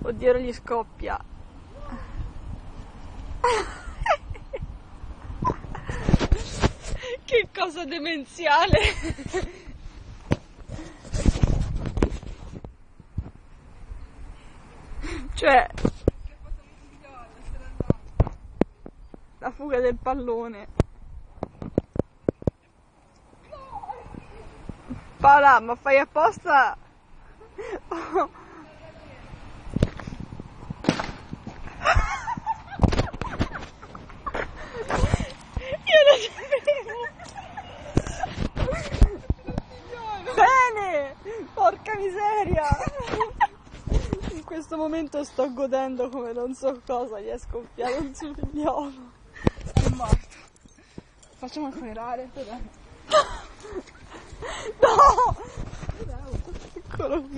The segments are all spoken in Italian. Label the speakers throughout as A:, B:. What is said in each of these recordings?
A: Oddio, ora gli scoppia. Che cosa demenziale. Cioè, la fuga del pallone. Paola, ma fai apposta? Oh. Io lo sapevo. Bene, porca miseria. In questo momento sto godendo come non so cosa, gli è scoppiato un suo figliolo. È morto. Facciamo il funerale, dov'è? No! Eccolo qui.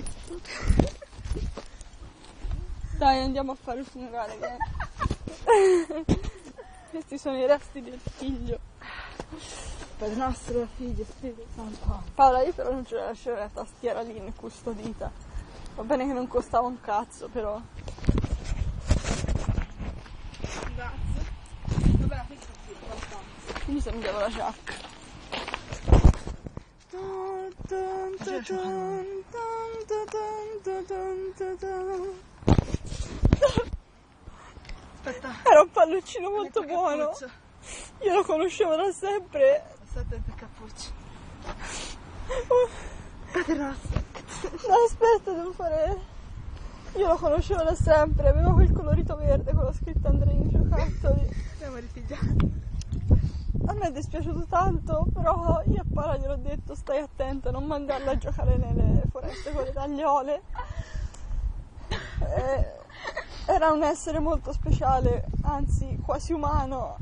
A: Dai, andiamo a fare il funerale, vieni. Questi sono i resti del figlio. Padre nostro, figlio, Spirito Santo. Paola, io però non ce la lascerei la tastiera lì incustodita. Va bene che non costava un cazzo, però. Grazie. Vabbè, questo è abbastanza. Mi sembrava la giacca. Aspetta. Era un palloncino molto buono. Io lo conoscevo da sempre. Aspetta il cappuccio. No, aspetta, devo fare. Io lo conoscevo da sempre, aveva quel colorito verde con la scritta Andreini Giocattoli. Andiamo a ripigliare. A me è dispiaciuto tanto, però io a Paola gliel'ho detto, stai attenta, non mandarla a giocare nelle foreste con le tagliole. Era un essere molto speciale, anzi quasi umano.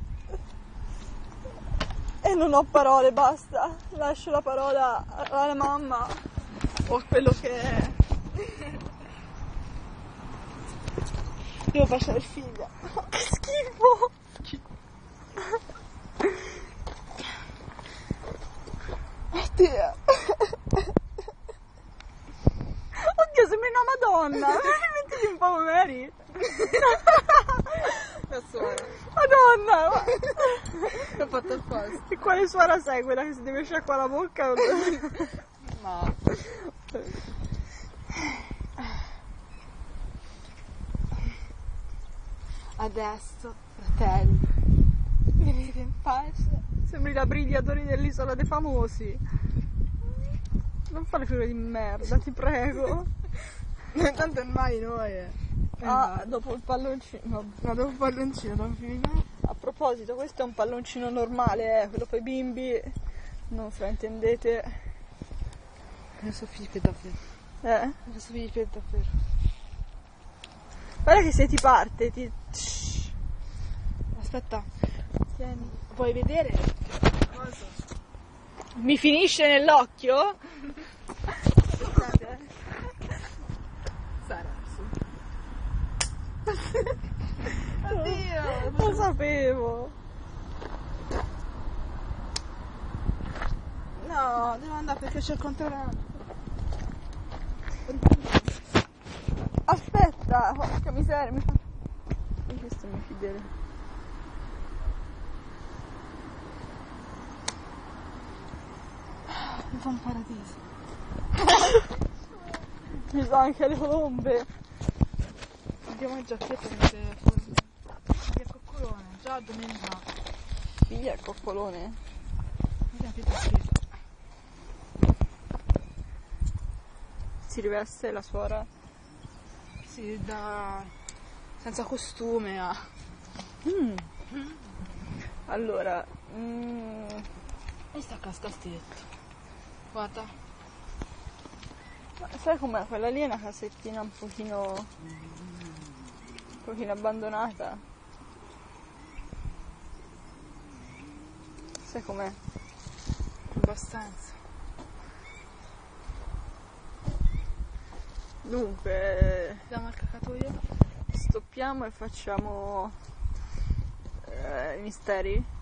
A: E non ho parole, basta. Lascio la parola alla mamma o a quello che è. Devo facere figlia. Che schifo! Oddio! Oddio, sembri una madonna! Mettiti un po' Mary! La suora! Madonna! L'ho fatto apposta! E quale suora sei? Quella che si deve sciacquare la bocca? No! Adesso, fratelli, venite in pace. Sembri la Brigliatori dell'Isola dei Famosi. Non fare figure di merda, ti prego. Tanto ormai noi. Dopo il palloncino. No, dopo il palloncino, non finire. A proposito, questo è un palloncino normale, quello per i bimbi. Non fraintendete. Adesso Filippo davvero. Adesso Filippo davvero. Guarda che se ti parte, ti. Aspetta. Tieni. Vuoi vedere? Cosa? Mi finisce nell'occhio? Aspettate. Sarà su. Oddio! Lo sapevo. No, devo andare perché c'è il controllo. Aspetta, porca miseria, mi fa. Questo è mio fedele. Mi fa un paradiso. Mi sono anche le colombe. Andiamo in giacchetta che c'è fuori. Figlia il coccolone, già domenica. Figlia il coccolone? Vediamo che c'è scritto. Si riveste la suora? Sì, da senza costume a. Allora, e sta cascastetto. Guarda. Ma sai com'è? Quella lì è una casettina un pochino abbandonata. Sai com'è? Abbastanza. Dunque, diamo al cacatoio, stoppiamo e facciamo i misteri.